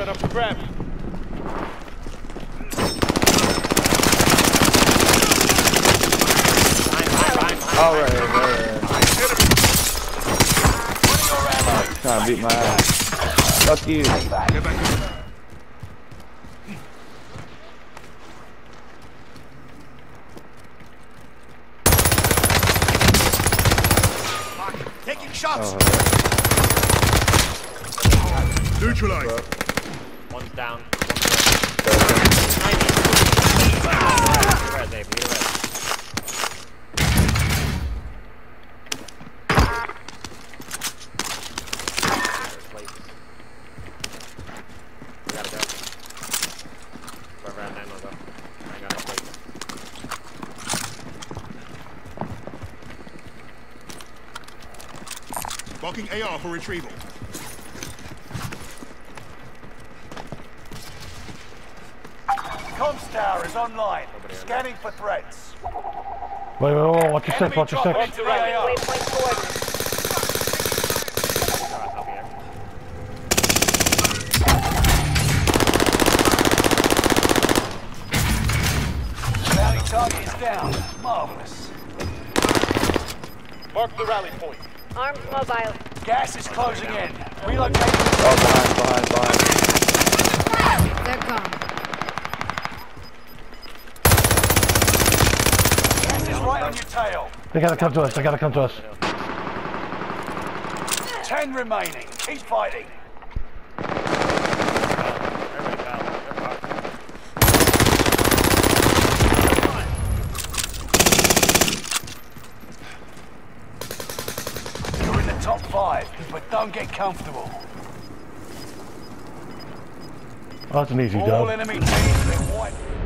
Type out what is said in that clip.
shotgun up for grabs. All right. Trying to beat my ass. Fuck you. Taking shots. Neutralize. One's down. Marking AR for retrieval. Comms tower is online. Scanning for threats. Wait, watch your six, watch your six. Waypoint coordinates. Bounty target is down. Marvelous. Mark the rally point. Armed mobile. Gas is closing in. Relocating. Oh, behind. They're gone. Gas is right on your tail. They gotta come to us, 10 remaining. Keep fighting. You're in the top 5, but don't get comfortable. Oh, that's an easy All job. enemy teams, they're white.